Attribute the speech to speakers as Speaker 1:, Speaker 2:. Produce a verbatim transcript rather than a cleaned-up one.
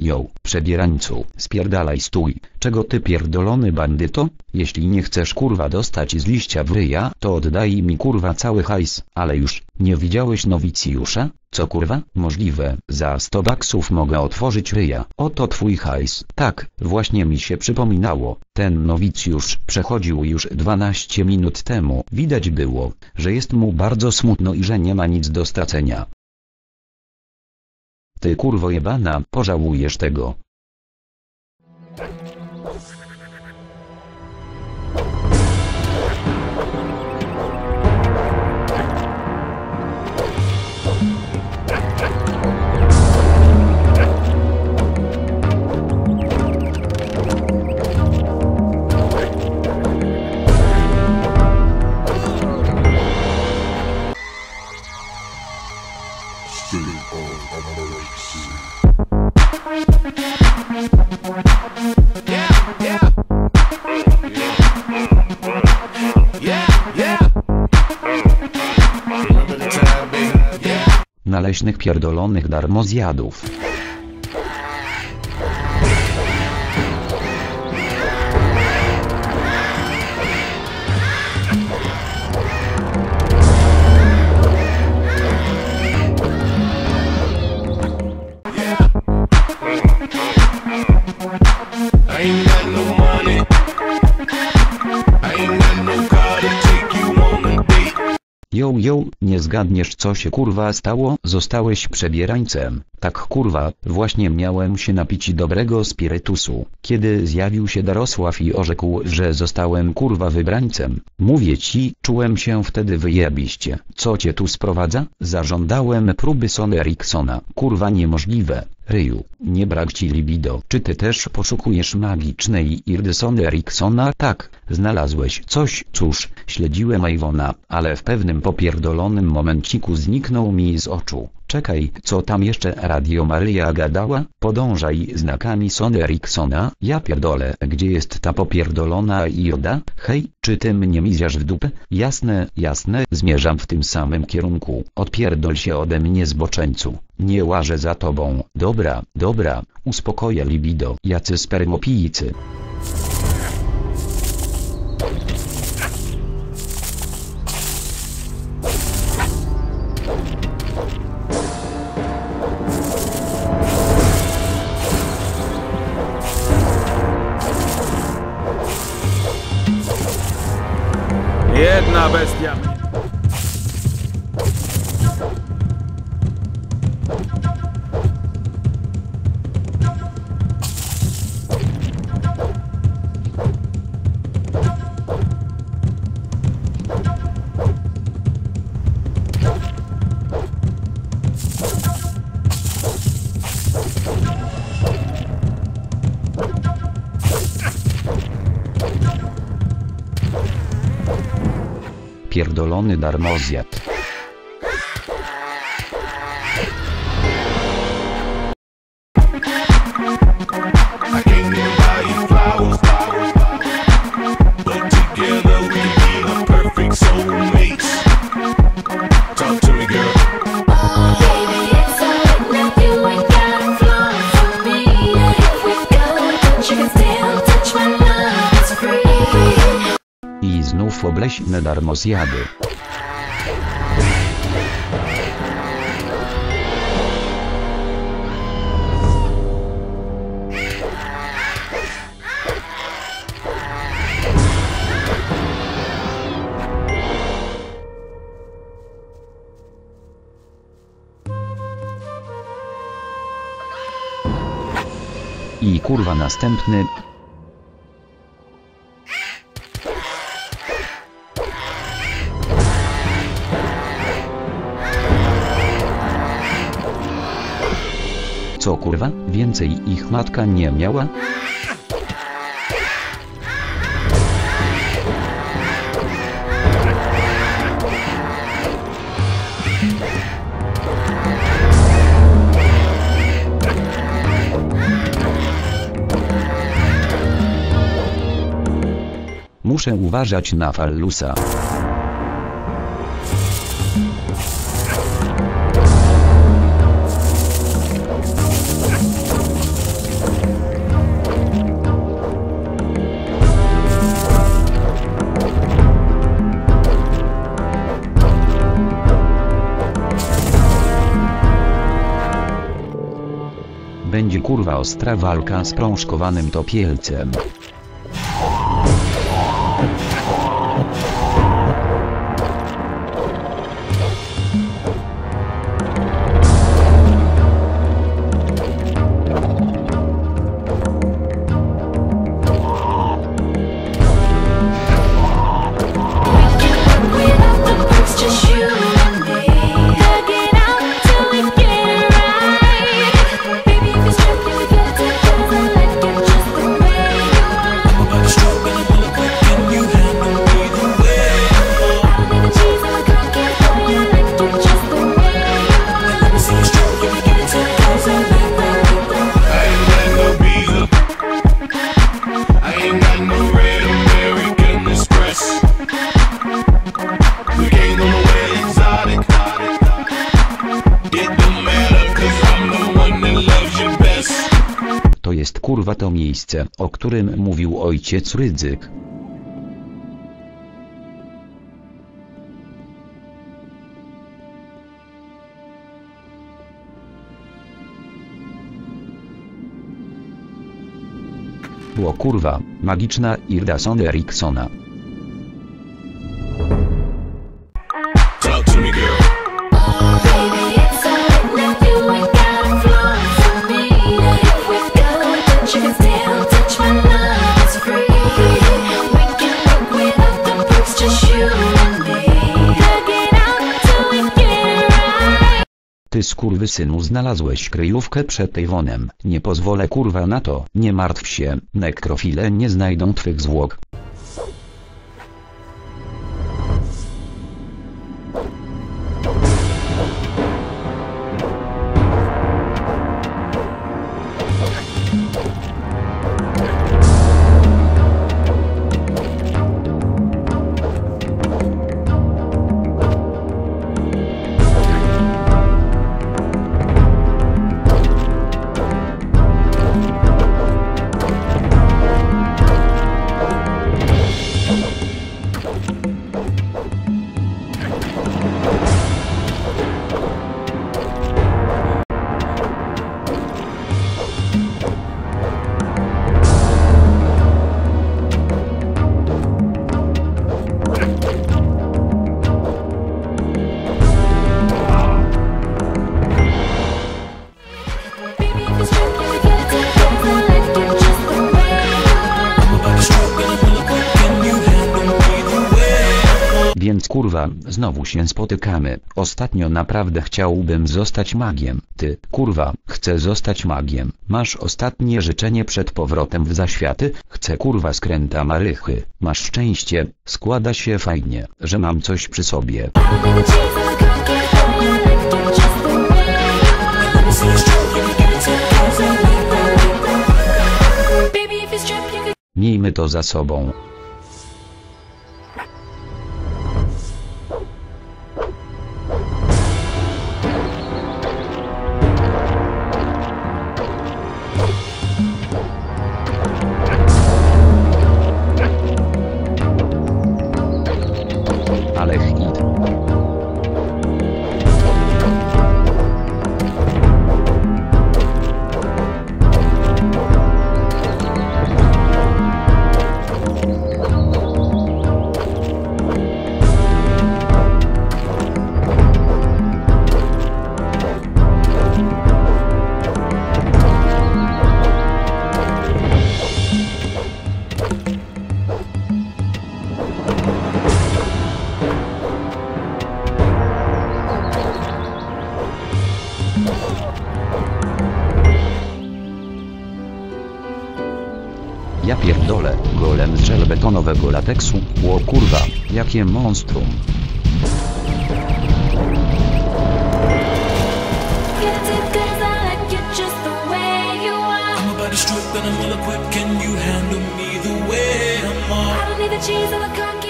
Speaker 1: Ją, przebierańcu, spierdalaj stój. Czego ty pierdolony bandyto? Jeśli nie chcesz kurwa dostać z liścia w ryja, to oddaj mi kurwa cały hajs. Ale już, nie widziałeś nowicjusza? Co kurwa? Możliwe, za sto baksów mogę otworzyć ryja. Oto twój hajs. Tak, właśnie mi się przypominało. Ten nowicjusz przechodził już dwanaście minut temu. Widać było, że jest mu bardzo smutno i że nie ma nic do stracenia. Ty kurwo jebana, pożałujesz tego. Na leśnych pierdolonych darmozjadów. Yo yo, nie zgadniesz co się kurwa stało? Zostałeś przebierańcem. Tak kurwa, właśnie miałem się napić dobrego spirytusu, kiedy zjawił się Darosław i orzekł, że zostałem kurwa wybrańcem. Mówię ci, czułem się wtedy wyjebiście. Co cię tu sprowadza? Zażądałem próby Sony Ericssona. Kurwa niemożliwe. Ryju, nie brak ci libido. Czy ty też poszukujesz magicznej irdy Sony Ericssona? Tak, znalazłeś coś. Cóż, śledziłem Iwona, ale w pewnym popierdolonym momenciku zniknął mi z oczu. Czekaj, co tam jeszcze Radio Maryja gadała? Podążaj znakami Sony Ericssona. Ja pierdolę, gdzie jest ta popierdolona joda? Hej, czy ty mnie miziasz w dupę? Jasne, jasne, zmierzam w tym samym kierunku. Odpierdol się ode mnie zboczeńcu. Nie łażę za tobą. Dobra, dobra, uspokoję libido. Jacy spermopijcy.
Speaker 2: Jedna bestia.
Speaker 1: Pierdolony darmozjad. I znów obleśne darmozjady. I kurwa następny. Co kurwa? Więcej ich matka nie miała? Muszę uważać na fallusa. Będzie kurwa ostra walka z prążkowanym topielcem. To jest kurwa to miejsce, o którym mówił ojciec Rydzyk. Było kurwa, magiczna Irda Son Eriksona. Ty skurwysynu znalazłeś kryjówkę przed Ejwonem. Nie pozwolę kurwa na to. Nie martw się, nekrofile nie znajdą twych zwłok. Więc kurwa, znowu się spotykamy. Ostatnio naprawdę chciałbym zostać magiem. Ty, kurwa, chcę zostać magiem. Masz ostatnie życzenie przed powrotem w zaświaty? Chcę kurwa skręta marychy. Masz szczęście, składa się fajnie, że mam coś przy sobie. Miejmy to za sobą. Ale hit. Ja pierdolę, golem z żelbetonowego lateksu, ło kurwa, jakie monstrum.
Speaker 3: Can you handle me the way I'm on? I don't need the cheese or the